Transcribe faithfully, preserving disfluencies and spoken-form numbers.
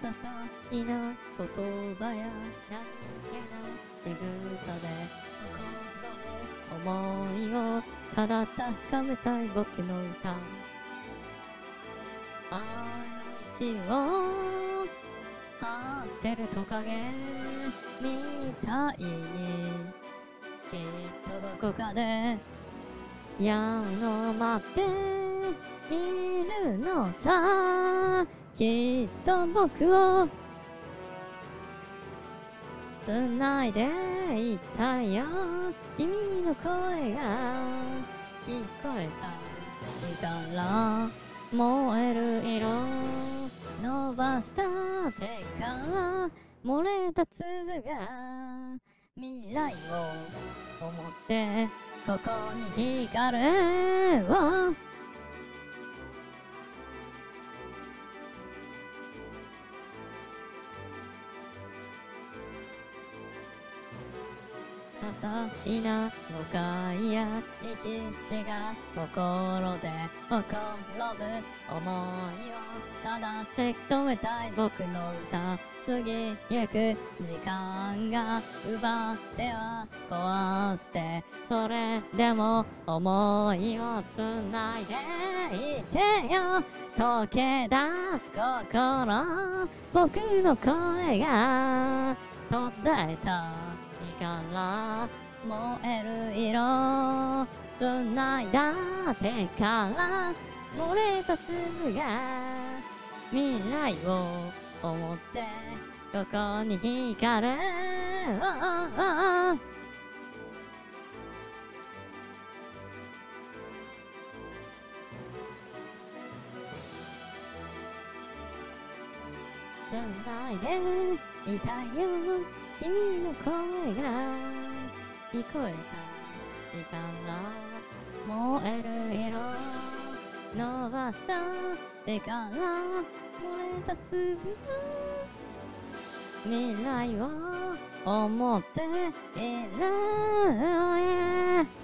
ささいな言葉や何気ない仕草で心の想いをただ確かめたい僕の歌。あの道を張ってるトカゲみたいにきっとどこかでやうの待っているのさ。きっと僕を繋いでいたよ。君の声が聞こえたから燃える色伸ばした手から漏れた粒が未来を思ってここに光を些細な誤解や行き違が心で起こる思いをただせき止めたい僕の歌。過ぎゆく時間が奪っては壊してそれでも思いをつないでいてよ。溶け出す心僕の声が途絶えたから燃える色繋いだ手から漏れた粒が未来を思ってここに光る。繋いでいたよ君の声が聞こえたから燃える色伸ばした手から漏れた粒が未来を思っている、yeah